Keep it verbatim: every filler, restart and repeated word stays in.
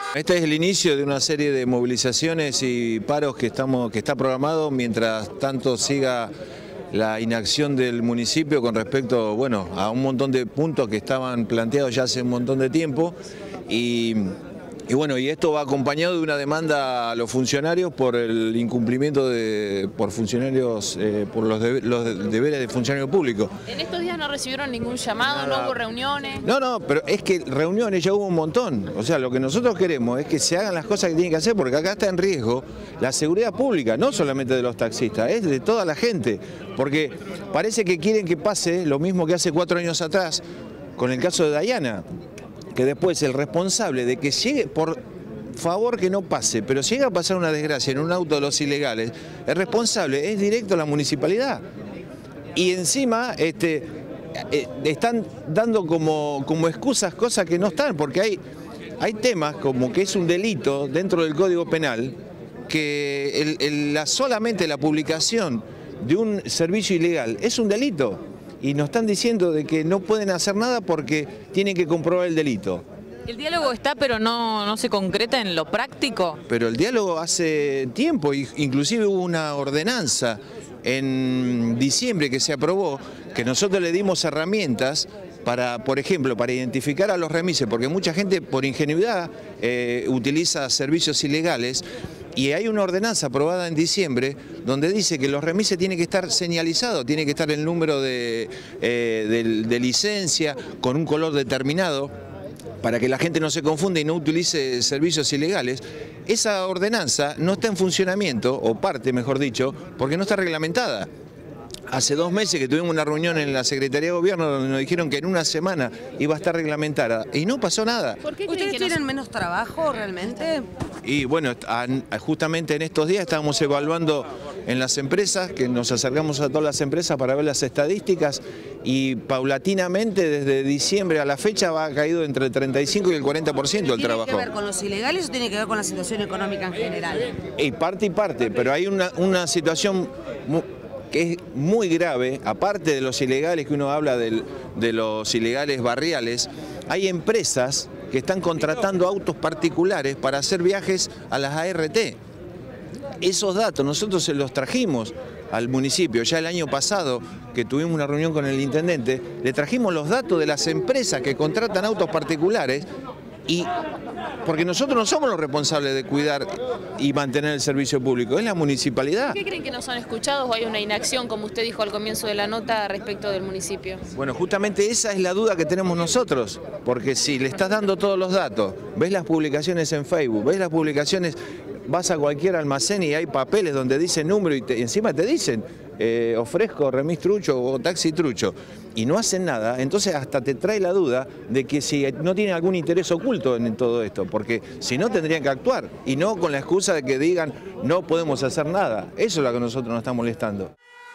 Este es el inicio de una serie de movilizaciones y paros que, estamos, que está programado mientras tanto siga la inacción del municipio con respecto, bueno, a un montón de puntos que estaban planteados ya hace un montón de tiempo y, y bueno, y esto va acompañado de una demanda a los funcionarios por el incumplimiento de, por funcionarios, eh, por los, debe, los deberes de funcionario público. En estos días no recibieron ningún llamado, Nada. no hubo reuniones. No, no, pero es que reuniones ya hubo un montón. O sea, lo que nosotros queremos es que se hagan las cosas que tienen que hacer, porque acá está en riesgo la seguridad pública, no solamente de los taxistas, es de toda la gente. Porque parece que quieren que pase lo mismo que hace cuatro años atrás con el caso de Dayana, que después el responsable de que llegue, por favor que no pase, pero si llega a pasar una desgracia en un auto de los ilegales, el responsable es directo a la municipalidad. Y encima este, eh, están dando como, como excusas cosas que no están, porque hay, hay temas como que es un delito dentro del Código Penal, que el, el, la, solamente la publicación de un servicio ilegal es un delito. Y nos están diciendo de que no pueden hacer nada porque tienen que comprobar el delito. El diálogo está, pero no, no se concreta en lo práctico. Pero el diálogo hace tiempo, inclusive hubo una ordenanza en diciembre que se aprobó, que nosotros le dimos herramientas para, por ejemplo, para identificar a los remises, porque mucha gente por ingenuidad eh, utiliza servicios ilegales. Y hay una ordenanza aprobada en diciembre donde dice que los remises tienen que estar señalizados, tiene que estar el número de, eh, de, de licencia con un color determinado para que la gente no se confunda y no utilice servicios ilegales. Esa ordenanza no está en funcionamiento, o parte mejor dicho, porque no está reglamentada. Hace dos meses que tuvimos una reunión en la Secretaría de Gobierno donde nos dijeron que en una semana iba a estar reglamentada y no pasó nada. ¿Por qué ¿Ustedes tienen menos trabajo realmente? Y bueno, justamente en estos días estábamos evaluando en las empresas, que nos acercamos a todas las empresas para ver las estadísticas y paulatinamente desde diciembre a la fecha va caído entre el treinta y cinco y el cuarenta por ciento del trabajo. ¿Tiene que ver con los ilegales o tiene que ver con la situación económica en general? Y parte y parte, pero hay una, una situación muy, que es muy grave, aparte de los ilegales que uno habla del, de los ilegales barriales, hay empresas que están contratando autos particulares para hacer viajes a las A R T. Esos datos nosotros se los trajimos al municipio, ya el año pasado que tuvimos una reunión con el intendente, le trajimos los datos de las empresas que contratan autos particulares y porque nosotros no somos los responsables de cuidar y mantener el servicio público, es la municipalidad. ¿Por qué creen que no son escuchados o hay una inacción, como usted dijo al comienzo de la nota, respecto del municipio? Bueno, justamente esa es la duda que tenemos nosotros, porque si le estás dando todos los datos, ves las publicaciones en Facebook, ves las publicaciones, vas a cualquier almacén y hay papeles donde dice número y, te, y encima te dicen eh, ofrezco remis trucho o taxi trucho y no hacen nada, entonces hasta te trae la duda de que si no tienen algún interés oculto en todo esto, porque si no tendrían que actuar y no con la excusa de que digan no podemos hacer nada. Eso es lo que a nosotros nos está molestando.